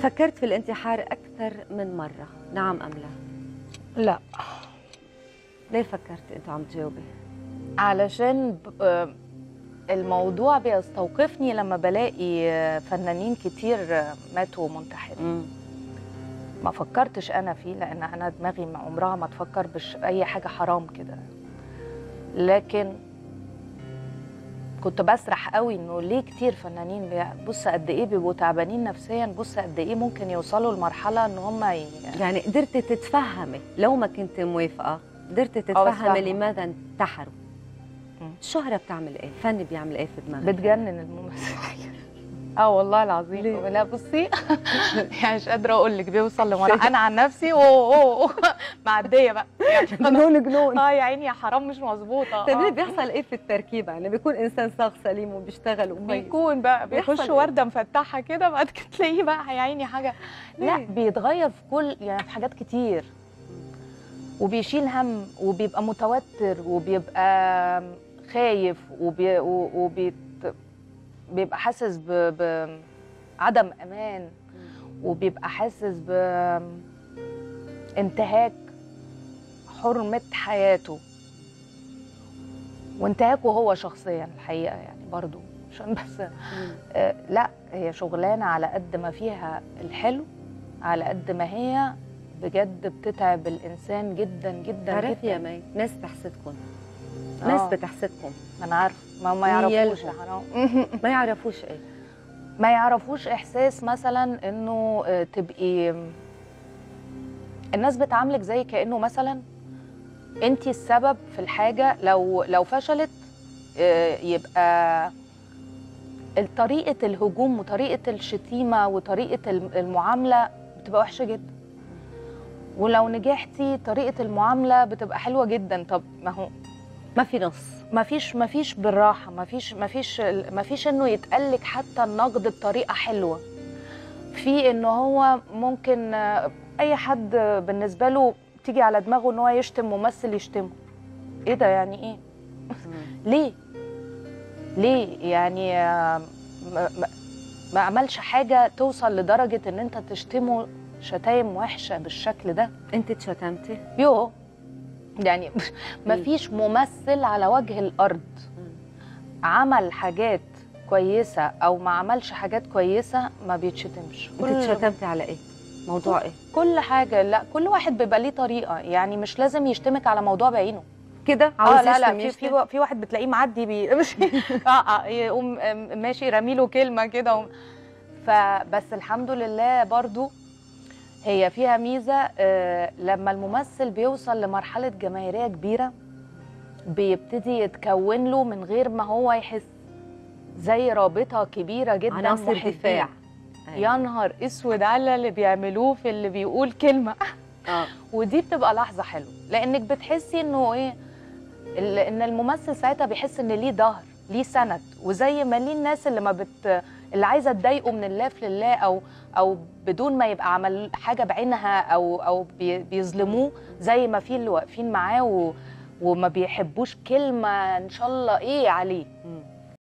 فكرت في الانتحار أكثر من مرة، نعم أم لا؟ لا. ليه فكرت أنت عم تجاوبي؟ علشان الموضوع بيستوقفني لما بلاقي فنانين كتير ماتوا منتحرين. ما فكرتش أنا فيه، لأن أنا دماغي عمرها ما تفكر أي حاجة حرام كده، لكن كنت بسرح قوي إنه ليه كتير فنانين بص قد إيه بيبقوا تعبانين نفسيا، بص قد إيه ممكن يوصلوا لمرحلة إن هم يعني قدرتي تتفهمي لو ما كنت موافقة، قدرتي تتفهمي لماذا انتحروا؟ الشهرة بتعمل إيه؟ الفن بيعمل إيه في دماغك؟ بتجنن الممثلين. والله العظيم. لا بصي يعني مش قادره اقول لك، بيوصل لمرحله انا عن نفسي معديه بقى يعني جنون. يا عيني يا حرام مش مظبوطه. طيب بيحصل ايه في التركيبه؟ يعني بيكون انسان صاغ سليم وبيشتغل وكويس، بيكون بقى بيخش ورده مفتحه كده، بعد كده تلاقيه بقى يا عيني حاجه. لا بيتغير في كل يعني في حاجات كتير، وبيشيل هم وبيبقى متوتر وبيبقى خايف بيبقى حاسس بعدم امان، وبيبقى حاسس بانتهاك حرمه حياته وانتهاكه هو شخصيا الحقيقه، يعني برضو عشان بس لا هي شغلانه على قد ما فيها الحلو، على قد ما هي بجد بتتعب الانسان جدا جدا. تعرفي يا مي، ناس تحسدكم، ناس بتحسدكم. ما انا عارفه، ما يعرفوش يا حرام. ما يعرفوش ايه؟ ما يعرفوش احساس مثلا انه تبقي الناس بتعاملك زي كانه مثلا انتي السبب في الحاجه، لو فشلت يبقى طريقه الهجوم وطريقه الشتيمه وطريقه المعامله بتبقى وحشه جدا، ولو نجحتي طريقه المعامله بتبقى حلوه جدا. طب ما هو ما في نص، ما فيش بالراحه، ما فيش انه يتقالك حتى النقد بطريقه حلوه، في انه هو ممكن اي حد بالنسبه له تيجي على دماغه ان هو يشتم ممثل يشتمه. ايه ده يعني ايه؟ ليه يعني ما عملش حاجه توصل لدرجه ان انت تشتمه شتايم وحشه بالشكل ده. انت اتشتمتي؟ يعني ما فيش ممثل على وجه الارض عمل حاجات كويسه او ما عملش حاجات كويسه ما بيتشتمش. انت اتشتمتي على ايه؟ موضوع ايه؟ كل حاجه. لا كل واحد بيبقى ليه طريقه، يعني مش لازم يشتمك على موضوع بعينه كده. عاوز لا في واحد بتلاقيه معدي يقوم ماشي رامي له كلمه كده فبس الحمد لله برضو هي فيها ميزه، لما الممثل بيوصل لمرحله جماهيريه كبيره بيبتدي يتكون له من غير ما هو يحس زي رابطه كبيره جدا، عناصر دفاع. يا نهار اسود على اللي بيعملوه في اللي بيقول كلمه. ودي بتبقى لحظه حلوه، لانك بتحسي انه ايه، ان الممثل ساعتها بيحس ان ليه ظهر، ليه سند، وزي ما ليه الناس اللي عايزه تضايقه من الله في لله، او بدون ما يبقى عمل حاجه بعينها او بيظلموه، زي ما في اللي واقفين معاه وما بيحبوش كلمه ان شاء الله ايه عليه.